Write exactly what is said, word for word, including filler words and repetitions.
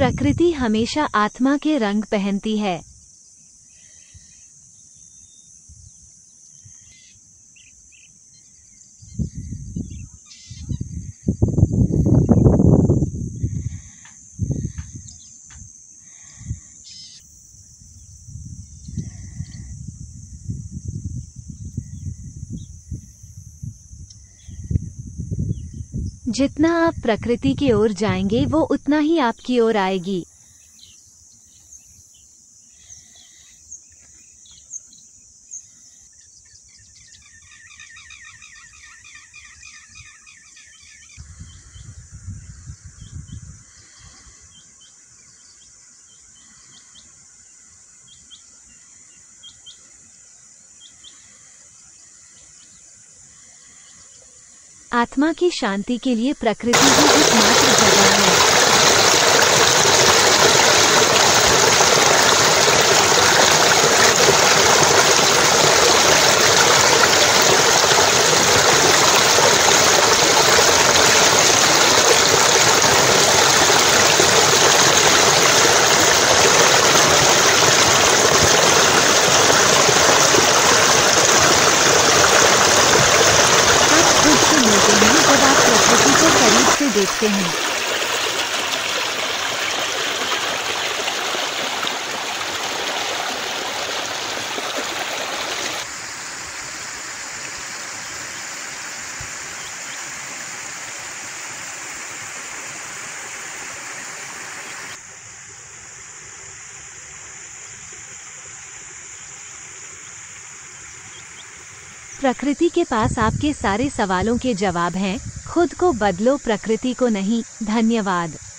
प्रकृति हमेशा आत्मा के रंग पहनती है। जितना आप प्रकृति की ओर जाएंगे वो उतना ही आपकी ओर आएगी। आत्मा की शांति के लिए प्रकृति ही एकमात्र जगह है। जब आप प्रकृति को करीब से देखते हैं। प्रकृति के पास आपके सारे सवालों के जवाब हैं। खुद को बदलो, प्रकृति को नहीं। धन्यवाद।